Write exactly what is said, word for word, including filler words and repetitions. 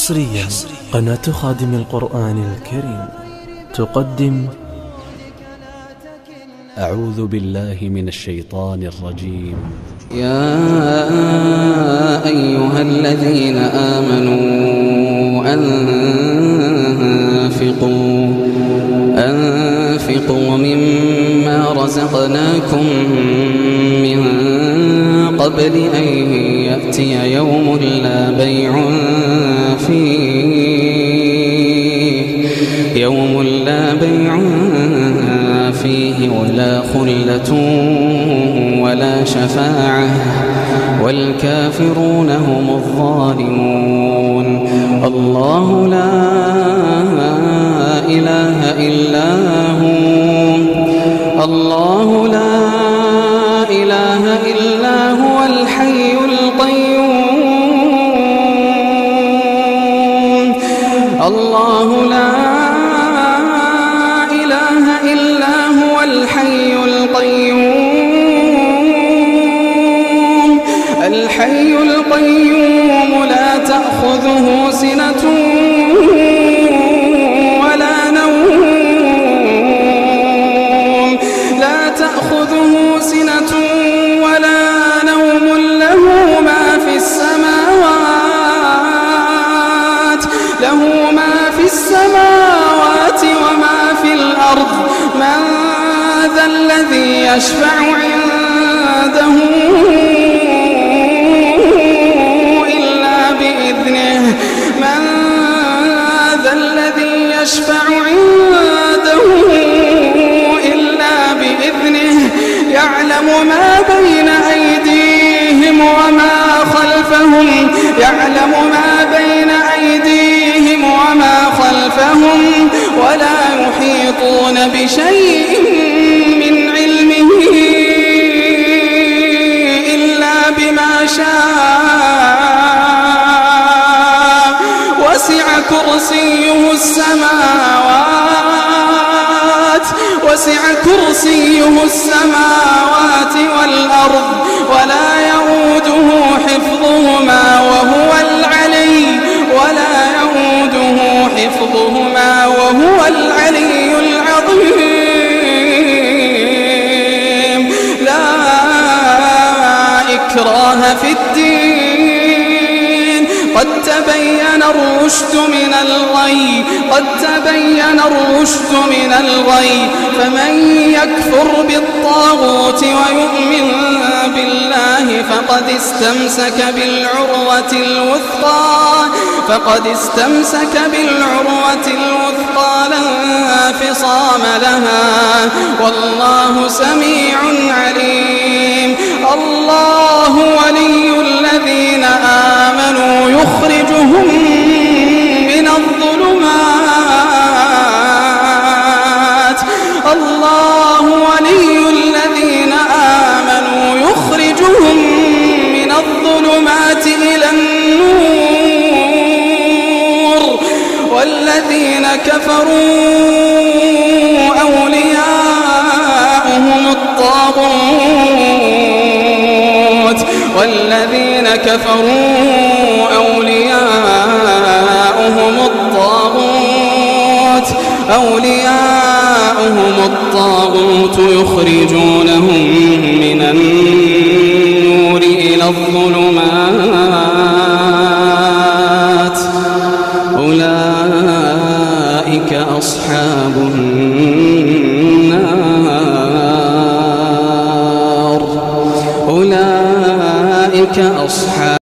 حصريا قناة خادم القرآن الكريم تقدم أعوذ بالله من الشيطان الرجيم. يا أيها الذين آمنوا أنفقوا أنفقوا مما رزقناكم من قبل أن يأتي يوم لا بيع فيه يوم لا بيع فيه ولا خلة ولا شفاعة والكافرون هم الظالمون. الله لا إله إلا هو الله لا إله إلا هو الحي القيوم. الله لا إله إلا هو الحي القيوم الحي القيوم لا تأخذه سنة ولا نوم لا تأخذه سنة ولا نوم له ما في السماوات له ما في السماوات وما في الأرض. من ذا الذي يشفع عنده إلا بإذنه من ذا الذي يشفع عنده إلا بإذنه يعلم ما بين أيديهم وما خلفهم يعلم ما بين أيديهم وما خلفهم ولا يحيطون بشيء من علمه إلا بما شاء. وسع كرسيه السماوات وسع كرسيه السماوات والأرض ولا يؤوده حفظهما وهو العلي ولا يؤوده حفظهما وهو العلي العظيم. لا إكراه في الدين قد تبين الرشد من الغي قد تبين الرشد من الغي فمن يكفر بالطاغوت ويؤمن بالله فقد استمسك بالعروة الوثقى فقد استمسك بالعروة الوثقى لا انفصام لها والله سميع عليم. الله ولي الذين آمنوا يخرجهم من الظلمات الله ولي الذين آمنوا يخرجهم من الظلمات إلى النور والذين كفروا أولياؤهم الطاغوت والذين كفروا أولياؤهم الطاغوت أولياؤهم الطاغوت يخرجونهم من النور إلى الظلمات أولئك أصحاب النار أولئك أصحاب